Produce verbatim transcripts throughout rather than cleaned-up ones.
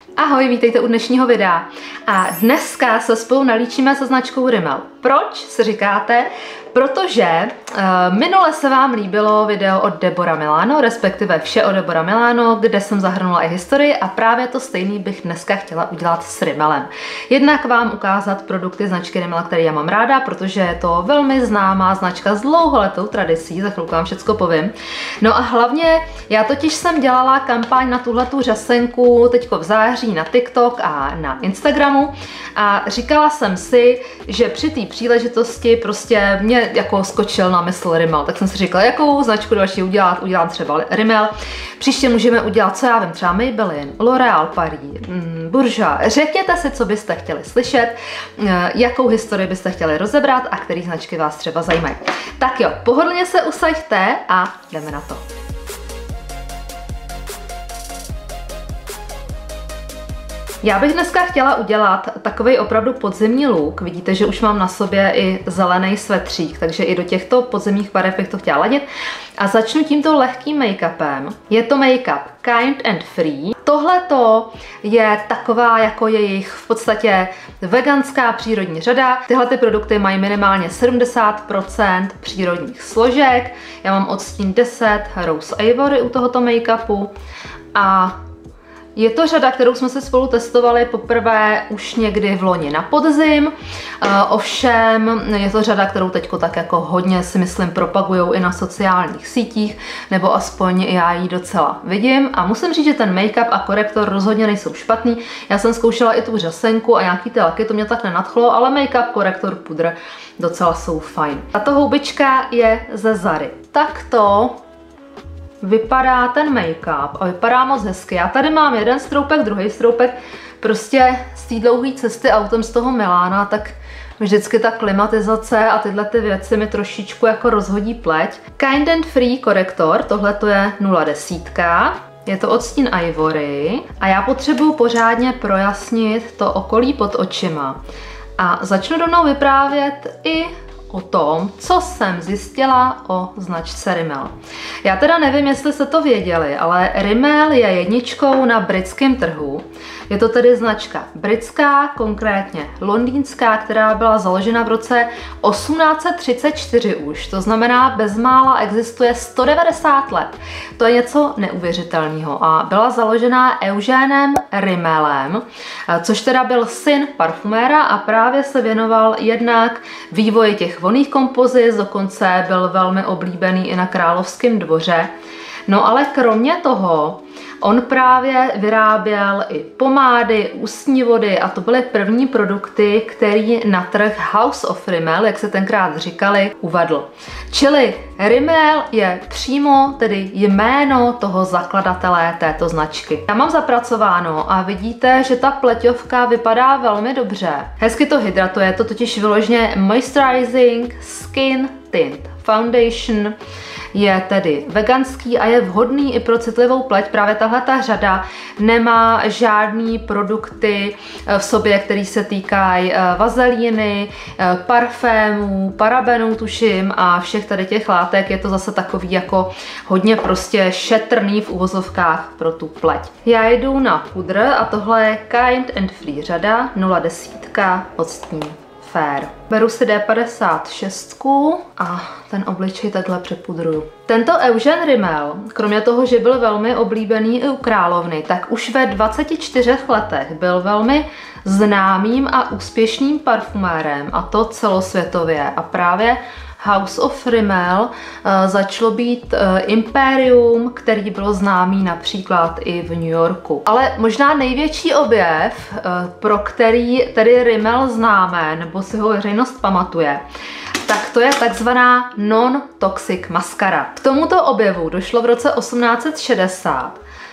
Ahoj, vítejte u dnešního videa. A dneska se spolu nalíčíme se značkou Rimmel. Proč si říkáte? Protože uh, minule se vám líbilo video od Deborah Milano, respektive vše o Deborah Milano, kde jsem zahrnula i historii a právě to stejný bych dneska chtěla udělat s Rimmelem. Jednak vám ukázat produkty značky Rimmel, které já mám ráda, protože je to velmi známá značka s dlouholetou tradicí, za chvilku vám všecko povím. No a hlavně, já totiž jsem dělala kampaň na tuhletu řasenku teďko v září na TikTok a na Instagramu a říkala jsem si, že při té příležitosti prostě mě jako skočil na mysl Rimmel, tak jsem si říkala, jakou značku další udělat, udělám třeba Rimmel. Příště můžeme udělat, co já vím, třeba Maybelline, L'Oréal Paris, mm, Bourjois. Řekněte si, co byste chtěli slyšet, jakou historii byste chtěli rozebrat a které značky vás třeba zajímají. Tak jo, pohodlně se usaďte a jdeme na to. Já bych dneska chtěla udělat takový opravdu podzimní look. Vidíte, že už mám na sobě i zelený svetřík, takže i do těchto podzimních barev bych to chtěla ladit. A začnu tímto lehkým make-upem. Je to make-up Kind and Free. Tohleto je taková jako jejich v podstatě veganská přírodní řada. Tyhle ty produkty mají minimálně sedmdesát procent přírodních složek. Já mám odstín deset Rose Ivory u tohoto make-upu a je to řada, kterou jsme se spolu testovali poprvé už někdy v loni na podzim. Uh, ovšem je to řada, kterou teďko tak jako hodně si myslím propagujou i na sociálních sítích, nebo aspoň já ji docela vidím. A musím říct, že ten make-up a korektor rozhodně nejsou špatný. Já jsem zkoušela i tu řasenku a nějaký ty laky, to mě tak nenadchlo, ale make-up, korektor, pudr docela jsou fajn. Tato houbička je ze Zary. Takto vypadá ten make-up a vypadá moc hezky. Já tady mám jeden stroupek, druhý stroupek, prostě z té dlouhé cesty autem z toho Milána, tak vždycky ta klimatizace a tyhle ty věci mi trošičku jako rozhodí pleť. Kind and Free korektor, tohle to je nula deset. Je to odstín Ivory a já potřebuju pořádně projasnit to okolí pod očima. A začnu rovnou vyprávět i o tom, co jsem zjistila o značce Rimmel. Já teda nevím, jestli jste to věděli, ale Rimmel je jedničkou na britském trhu. Je to tedy značka britská, konkrétně londýnská, která byla založena v roce osmnáct set třicet čtyři už. To znamená, bezmála existuje sto devadesát let. To je něco neuvěřitelného. A byla založena Eugenem Rimmelem, což teda byl syn parfuméra a právě se věnoval jednak vývoji těch vonných kompozic, dokonce byl velmi oblíbený i na královském dvoře. No ale kromě toho, on právě vyráběl i pomády, ústní vody a to byly první produkty, který na trh House of Rimmel, jak se tenkrát říkali, uvedl. Čili Rimmel je přímo tedy jméno toho zakladatele této značky. Já mám zapracováno a vidíte, že ta pleťovka vypadá velmi dobře. Hezky to hydratuje, to totiž vyloženě Moisturizing Skin Tint Foundation. Je tedy veganský a je vhodný i pro citlivou pleť. Právě tahle ta řada nemá žádný produkty v sobě, který se týkají vazelíny, parfémů, parabenů tuším a všech tady těch látek. Je to zase takový jako hodně prostě šetrný v uvozovkách pro tu pleť. Já jdu na pudr a tohle je Kind and Free řada nula deset odstín Fair. Beru si D padesát šest a ten obličej takhle přepudruju. Tento Eugen Rimmel, kromě toho, že byl velmi oblíbený i u královny, tak už ve dvaceti čtyřech letech byl velmi známým a úspěšným parfumérem, a to celosvětově. A právě House of Rimmel uh, začalo být uh, impérium, který bylo známý například i v New Yorku. Ale možná největší objev, uh, pro který tedy Rimmel známe, nebo si ho veřejnost pamatuje, tak to je takzvaná non-toxic maskara. K tomuto objevu došlo v roce osmnáct set šedesát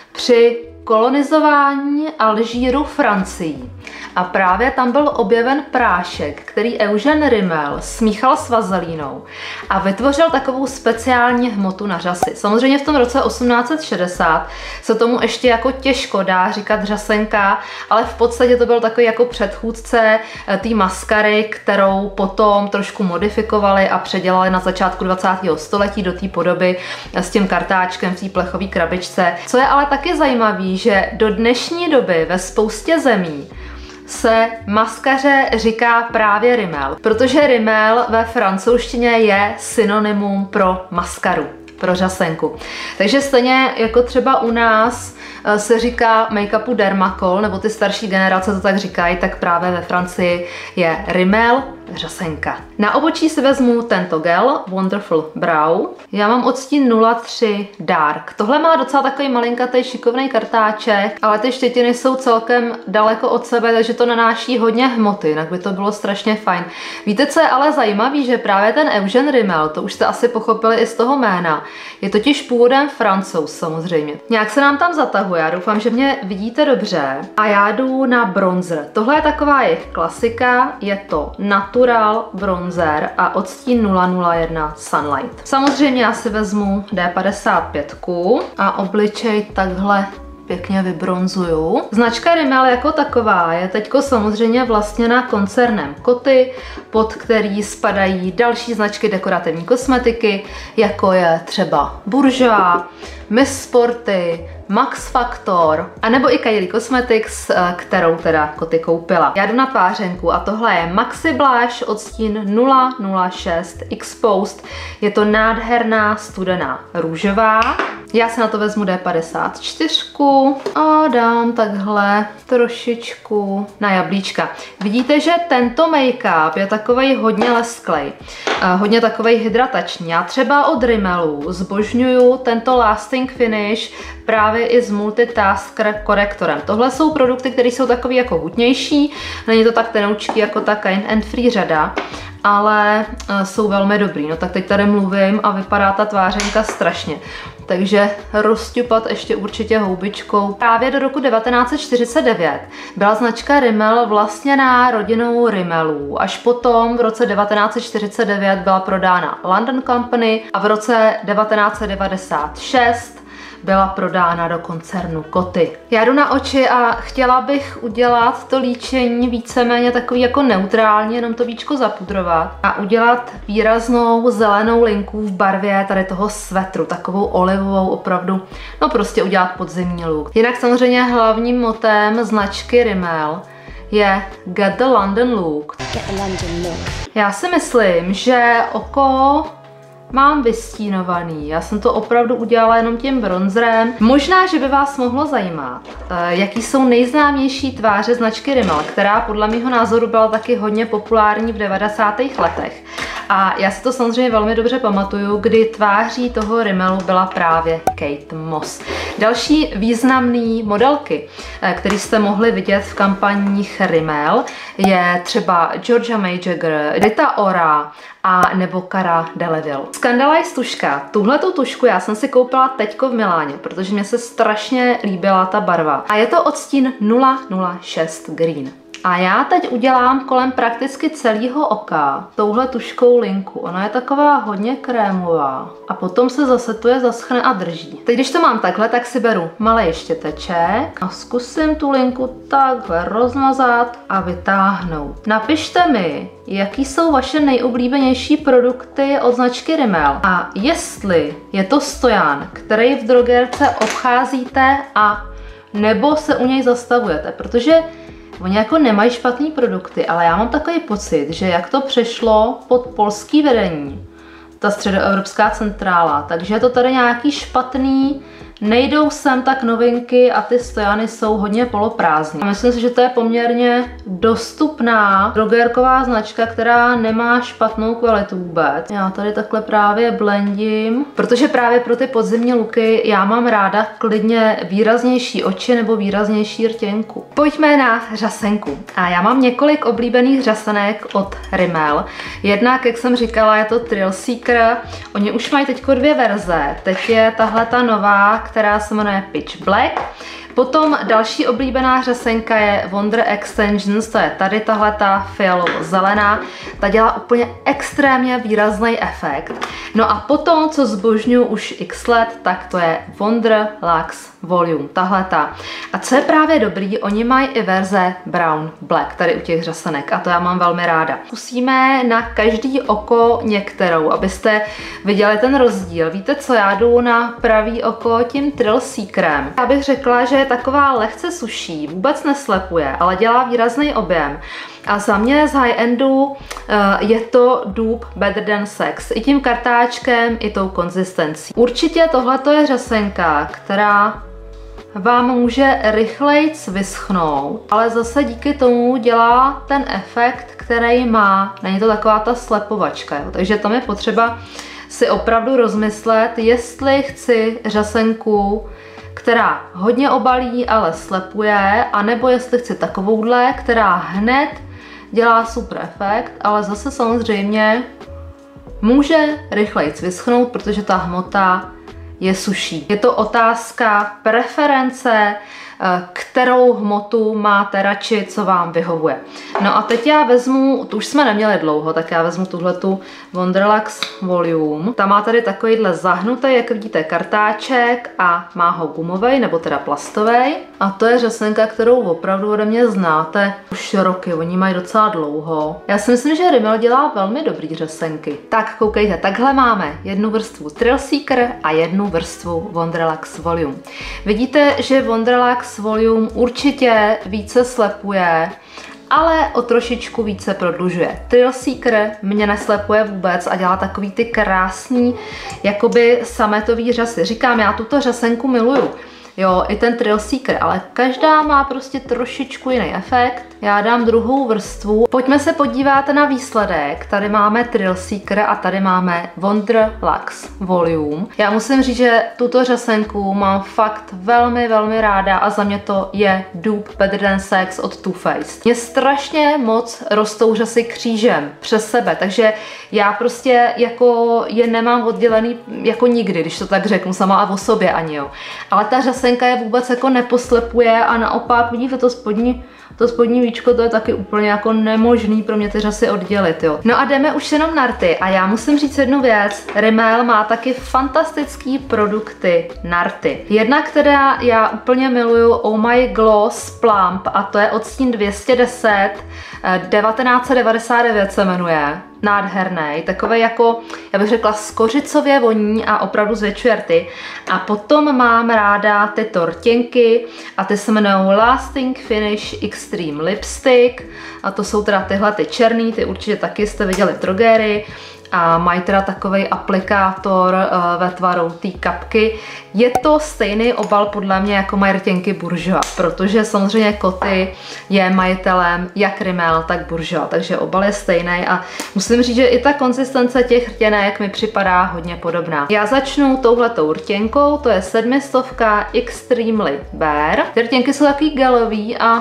při kolonizování Alžíru Francií. A právě tam byl objeven prášek, který Eugen Rimmel smíchal s vazelínou a vytvořil takovou speciální hmotu na řasy. Samozřejmě v tom roce osmnáct set šedesát se tomu ještě jako těžko dá říkat řasenka, ale v podstatě to byl takový jako předchůdce té maskary, kterou potom trošku modifikovali a předělali na začátku dvacátého století do té podoby s tím kartáčkem v té plechové krabičce. Co je ale taky zajímavý, zajímavý, že do dnešní doby ve spoustě zemí se maskaře říká právě rimel, protože rimel ve francouzštině je synonymum pro maskaru, pro řasenku. Takže stejně jako třeba u nás se říká make-upu dermakol, nebo ty starší generace to tak říkají, tak právě ve Francii je rimel, řasenka. Na obočí si vezmu tento gel Wonderful Brow. Já mám odstín nula tři Dark. Tohle má docela takový malinkatý šikovný kartáček, ale ty štětiny jsou celkem daleko od sebe, takže to nanáší hodně hmoty, jinak by to bylo strašně fajn. Víte, co je ale zajímavý, že právě ten Eugène Rimmel, to už jste asi pochopili i z toho jména, je totiž původem Francouz samozřejmě. Nějak se nám tam zatahuje, já doufám, že mě vidíte dobře. A já jdu na bronzer. Tohle je taková jejich klasika, je to Natural bronzer a odstín nula nula jedna Sunlight. Samozřejmě já si vezmu D padesát pět a obličej takhle pěkně vybronzuju. Značka Rimmel jako taková je teďko samozřejmě vlastněna koncernem Coty, pod který spadají další značky dekorativní kosmetiky, jako je třeba Bourjois, Miss Sporty, Max Factor, anebo i Kylie Cosmetics, kterou teda Coty koupila. Já jdu na tvářenku a tohle je Maxi Blush odstín nula nula šest Exposed. Je to nádherná studená růžová. Já si na to vezmu D padesát čtyři a dám takhle trošičku na jablíčka. Vidíte, že tento make-up je takovej hodně lesklej, hodně takovej hydratační. Já třeba od Rimmelu zbožňuju tento lasting finish právě i s multitasker korektorem. Tohle jsou produkty, které jsou takový jako hutnější, není to tak tenoučký jako ta Kind and Free řada, ale jsou velmi dobrý. No tak teď tady mluvím a vypadá ta tvářenka strašně. Takže rozťupat ještě určitě houbičkou. Právě do roku devatenáct set čtyřicet devět byla značka Rimmel vlastněná rodinou Rimmelů. Až potom v roce devatenáct set čtyřicet devět byla prodána London Company a v roce devatenáct set devadesát šest byla prodána do koncernu Coty. Já jdu na oči a chtěla bych udělat to líčení víceméně takový jako neutrální, jenom to víčko zapudrovat a udělat výraznou zelenou linku v barvě tady toho svetru, takovou olivovou opravdu, no prostě udělat podzimní look. Jinak samozřejmě hlavním motem značky Rimmel je Get the London Look. Get the London look. Já si myslím, že oko mám vystínovaný. Já jsem to opravdu udělala jenom tím bronzerem. Možná, že by vás mohlo zajímat, jaký jsou nejznámější tváře značky Rimmel, která podle mého názoru byla taky hodně populární v devadesátých letech. A já si to samozřejmě velmi dobře pamatuju, kdy tváří toho Rimmelu byla právě Kate Moss. Další významný modelky, které jste mohli vidět v kampaních Rimmel, je třeba Georgia May Jagger, Rita Ora a nebo Cara Delevingne. Scandalise tuška. Tuhletu tušku já jsem si koupila teďko v Miláně, protože mě se strašně líbila ta barva. A je to odstín nula nula šest Green. A já teď udělám kolem prakticky celého oka touhle tuškou linku. Ona je taková hodně krémová a potom se zasetuje, zaschne a drží. Teď když to mám takhle, tak si beru malý štěteček a zkusím tu linku takhle rozmazat a vytáhnout. Napište mi, jaký jsou vaše nejoblíbenější produkty od značky Rimmel a jestli je to stojan, který v drogérce obcházíte a nebo se u něj zastavujete, protože oni jako nemají špatný produkty, ale já mám takový pocit, že jak to přešlo pod polský vedení, ta středoevropská centrála, takže je to tady nějaký špatný, nejdou sem tak novinky a ty stojany jsou hodně poloprázdní. A myslím si, že to je poměrně dostupná drogérková značka, která nemá špatnou kvalitu vůbec. Já tady takhle právě blendím, protože právě pro ty podzimní looky já mám ráda klidně výraznější oči nebo výraznější rtěnku. Pojďme na řasenku. A já mám několik oblíbených řasenek od Rimmel. Jednak, jak jsem říkala, je to Thrill Seeker. Oni už mají teďko dvě verze. Teď je tahle ta nová, která se jmenuje Pitch Black. Potom další oblíbená řasenka je Wonder Extensions, to je tady tahleta fialovo-zelená. Ta dělá úplně extrémně výrazný efekt. No a potom, co zbožňuji už x let, tak to je Wonder Luxe Volume, tahleta. A co je právě dobrý, oni mají i verze Brown Black, tady u těch řasenek, a to já mám velmi ráda. Zkusíme na každý oko některou, abyste viděli ten rozdíl. Víte co, já jdu na pravý oko tím Thrill Seekerem. Já bych řekla, že je taková lehce suší, vůbec neslepuje, ale dělá výrazný objem. A za mě z high-endu uh, je to dupe Better Than Sex. I tím kartáčkem, i tou konzistencí. Určitě tohleto je řasenka, která vám může rychleji vyschnout, ale zase díky tomu dělá ten efekt, který má. Není to taková ta slepovačka, jo? Takže tam je potřeba si opravdu rozmyslet, jestli chci řasenku, která hodně obalí, ale slepuje, anebo jestli chci takovouhle, která hned dělá super efekt, ale zase samozřejmě může rychleji vyschnout, protože ta hmota je suší. Je to otázka preference, kterou hmotu máte radši, co vám vyhovuje. No a teď já vezmu, tu už jsme neměli dlouho, tak já vezmu tuhletu Wonderlax Volume. Ta má tady takovýhle zahnutý, jak vidíte, kartáček a má ho gumovej, nebo teda plastovej. A to je řasenka, kterou opravdu ode mě znáte už roky, oni mají docela dlouho. Já si myslím, že Rimmel dělá velmi dobrý řasenky. Tak koukejte, takhle máme jednu vrstvu Thrill Seeker a jednu vrstvu Wonderlax Volume. Vidíte, že Wonderlax Volume určitě více slepuje, ale o trošičku více prodlužuje. Thrill Seeker mě neslepuje vůbec a dělá takový ty krásný, jakoby sametový řasy. Říkám, já tuto řasenku miluju. Jo, i ten Thrill Seeker, ale každá má prostě trošičku jiný efekt. Já dám druhou vrstvu. Pojďme se podívat na výsledek. Tady máme Thrill Seeker a tady máme Wonderlax Volume. Já musím říct, že tuto řasenku mám fakt velmi, velmi ráda a za mě to je dupe Better Than Sex od Too Faced. Mě strašně moc rostou řasy křížem přes sebe, takže já prostě jako je nemám oddělený jako nikdy, když to tak řeknu sama a o sobě ani jo. Ale ta řasenka je vůbec jako neposlepuje a naopak vidíte to spodní To spodní víčko, to je taky úplně jako nemožný pro mě ty řasy oddělit, jo. No a jdeme už jenom na rty a já musím říct jednu věc. Rimmel má taky fantastický produkty na rty. Jedna, která já úplně miluju, Oh My Gloss Plump a to je odstín dvě stě deset, devatenáct set devadesát devět se jmenuje. Nádherný, takový jako, já bych řekla, skořicově voní a opravdu zvětšuje rty. A potom mám ráda ty tortěnky a ty se jmenují Lasting Finish Extreme Lipstick a to jsou teda tyhle ty černý, ty určitě taky jste viděli v drogerii. A mají teda takový aplikátor uh, ve tvaru té kapky. Je to stejný obal podle mě jako mají rtěnky Bourjois, protože samozřejmě Coty je majitelem jak Rimmel, tak Bourjois, takže obal je stejný a musím říct, že i ta konzistence těch rtěnek mi připadá hodně podobná. Já začnu touhletou rtěnkou, to je sedmistovka Extremely Bare. Ty rtěnky jsou takový gelový a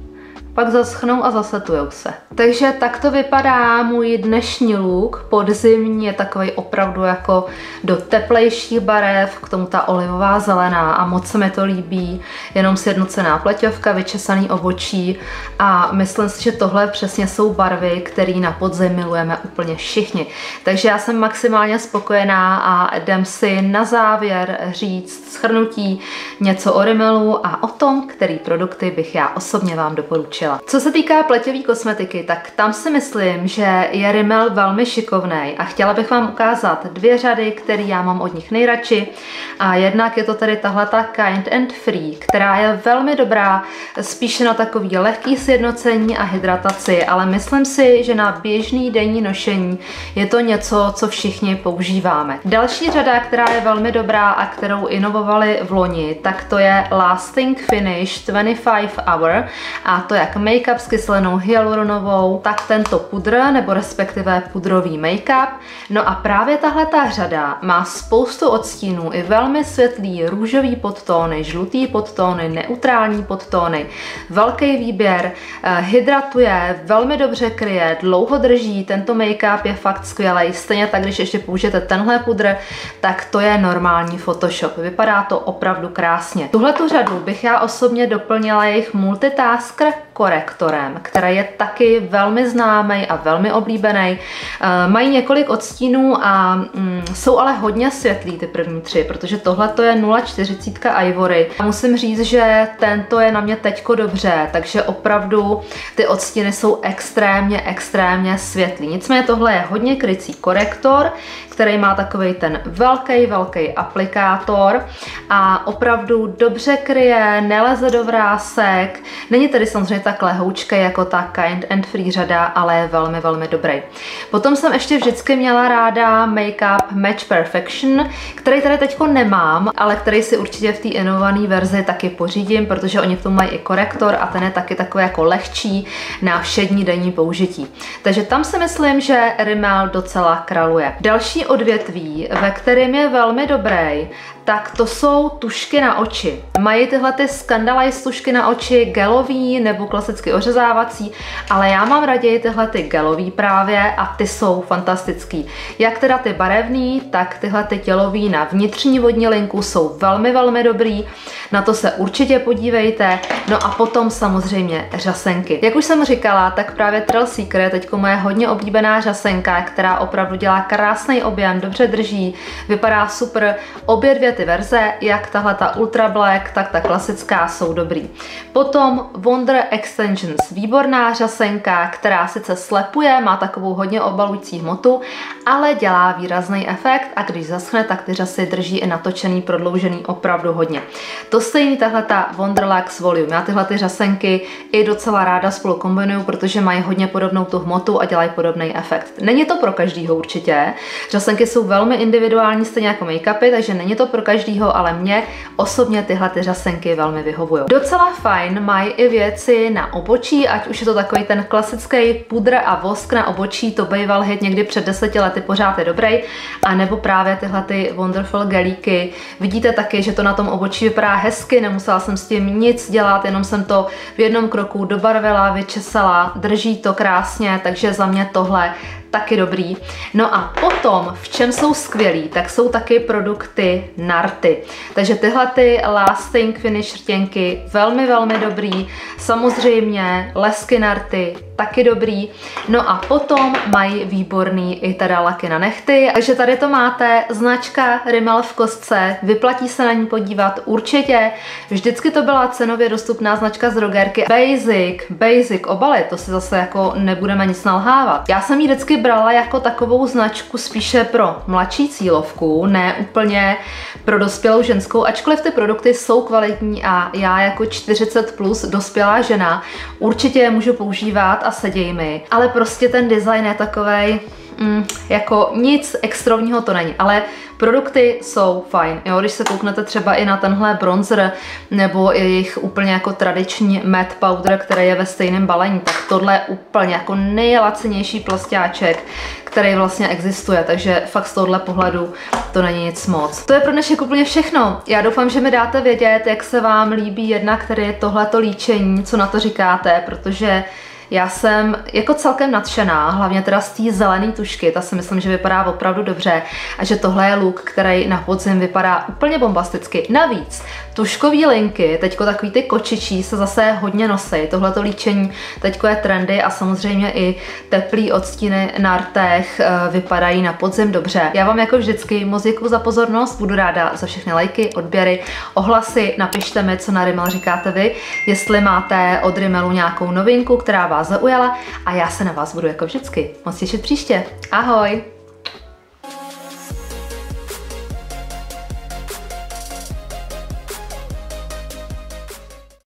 pak zaschnou a zasetujou se. Takže takto vypadá můj dnešní look. Podzimní je takový opravdu jako do teplejších barev, k tomu ta olivová zelená a moc se mi to líbí. Jenom sjednocená pleťovka, vyčesaný obočí a myslím si, že tohle přesně jsou barvy, které na podzim milujeme úplně všichni. Takže já jsem maximálně spokojená a jdem si na závěr říct shrnutí něco o Rimmelu a o tom, který produkty bych já osobně vám doporučila. Co se týká pleťové kosmetiky, tak tam si myslím, že je Rimmel velmi šikovný a chtěla bych vám ukázat dvě řady, které já mám od nich nejradši. A jednak je to tady tahleta Kind and Free, která je velmi dobrá, spíše na takový lehký sjednocení a hydrataci, ale myslím si, že na běžný denní nošení je to něco, co všichni používáme. Další řada, která je velmi dobrá a kterou inovovali v loni, tak to je Lasting Finish dvacet pět hour a to jak make-up s kyselinou hyaluronovou, tak tento pudr, nebo respektive pudrový make-up. No a právě tahle ta řada má spoustu odstínů, i velmi světlý růžový podtóny, žlutý podtóny, neutrální podtóny, velký výběr, hydratuje, velmi dobře kryje, dlouho drží, tento make-up je fakt skvělý. Stejně tak, když ještě použijete tenhle pudr, tak to je normální Photoshop. Vypadá to opravdu krásně. Tuhletu řadu bych já osobně doplnila jejich Multitasker korektorem, který je taky velmi známý a velmi oblíbený. Mají několik odstínů a mm, jsou ale hodně světlý ty první tři, protože tohle to je nula čtyřicet Ivory. A musím říct, že tento je na mě teďko dobře, takže opravdu ty odstíny jsou extrémně, extrémně světlý. Nicméně tohle je hodně krycí korektor, který má takový ten velký, velký aplikátor a opravdu dobře kryje, neleze do vrásek. Není tedy samozřejmě tak lehoučký jako ta Kind and Free řada, ale je velmi, velmi dobrý. Potom jsem ještě vždycky měla ráda Makeup Match Perfection, který tady teďko nemám, ale který si určitě v té inovované verzi taky pořídím, protože oni v tom mají i korektor a ten je taky takový jako lehčí na všední denní použití. Takže tam si myslím, že Rimmel docela králuje. Další odvětví, ve kterém je velmi dobrý, tak to jsou tušky na oči. Mají tyhle ty Scandalize tušky na oči gelový nebo klasicky ořezávací, ale já mám raději tyhle ty gelový právě a ty jsou fantastický. Jak teda ty barevný, tak tyhle ty tělový na vnitřní vodní linku jsou velmi, velmi dobrý. Na to se určitě podívejte. No a potom samozřejmě řasenky. Jak už jsem říkala, tak právě Thrill Seeker je teďko moje hodně oblíbená řasenka, která opravdu dělá krásný objem, dobře drží, vypadá super. Obě dvě ty verze, jak tahle ta Ultra Black, tak ta klasická, jsou dobrý. Potom Wonder Extensions, výborná řasenka, která sice slepuje, má takovou hodně obalující hmotu, ale dělá výrazný efekt a když zaschne, tak ty řasy drží i natočený, prodloužený opravdu hodně. To stejný tahle ta Wonderlax Volume. Já tyhle ty řasenky i docela ráda spolu kombinuju, protože mají hodně podobnou tu hmotu a dělají podobný efekt. Není to pro každýho určitě. Řasenky jsou velmi individuální, stejně jako make-upy, takže není to pro každýho, ale mě osobně tyhle ty řasenky velmi vyhovují. Docela fajn mají i věci na obočí, ať už je to takový ten klasický pudr a vosk na obočí, to býval hit někdy před deseti lety, pořád je dobrý, a nebo právě tyhle ty Wonderful gelíky. Vidíte taky, že to na tom obočí vypadá hezky, nemusela jsem s tím nic dělat, jenom jsem to v jednom kroku dobarvila, vyčesala, drží to krásně, takže za mě tohle taky dobrý. No a potom, v čem jsou skvělí, tak jsou taky produkty Narty. Takže tyhle ty Lasting Finish rtěnky, velmi, velmi dobrý. Samozřejmě lesky Narty, taky dobrý. No a potom mají výborný i teda laky na nehty. Takže tady to máte, značka Rimmel v kostce, vyplatí se na ní podívat určitě. Vždycky to byla cenově dostupná značka z drogerky. Basic, basic obaly, to si zase jako nebudeme nic nalhávat. Já jsem ji vždycky brala jako takovou značku spíše pro mladší cílovku, ne úplně pro dospělou ženskou, ačkoliv ty produkty jsou kvalitní a já jako čtyřicet plus dospělá žena určitě je můžu používat a seděj mi, ale prostě ten design je takovej, mm, jako nic extrovního to není, ale produkty jsou fajn, jo, když se kouknete třeba i na tenhle bronzer nebo i jejich úplně jako tradiční matte powder, který je ve stejném balení, tak tohle je úplně jako nejlacenější plastáček, který vlastně existuje, takže fakt z tohohle pohledu to není nic moc. To je pro dnešek úplně všechno. Já doufám, že mi dáte vědět, jak se vám líbí jednak tedy tohleto líčení, co na to říkáte, protože já jsem jako celkem nadšená, hlavně teda z té zelené tušky, ta si myslím, že vypadá opravdu dobře a že tohle je look, který na podzim vypadá úplně bombasticky. Navíc tuškový linky, teďko takový ty kočičí se zase hodně nosí, tohleto líčení teďko je trendy a samozřejmě i teplý odstíny na rtech vypadají na podzim dobře. Já vám jako vždycky moc děkuju za pozornost, budu ráda za všechny lajky, odběry, ohlasy, napište mi, co na Rimmel říkáte vy, jestli máte od Rimmelu nějakou novinku, která vás zaujala a já se na vás budu jako vždycky moc těšit příště. Ahoj!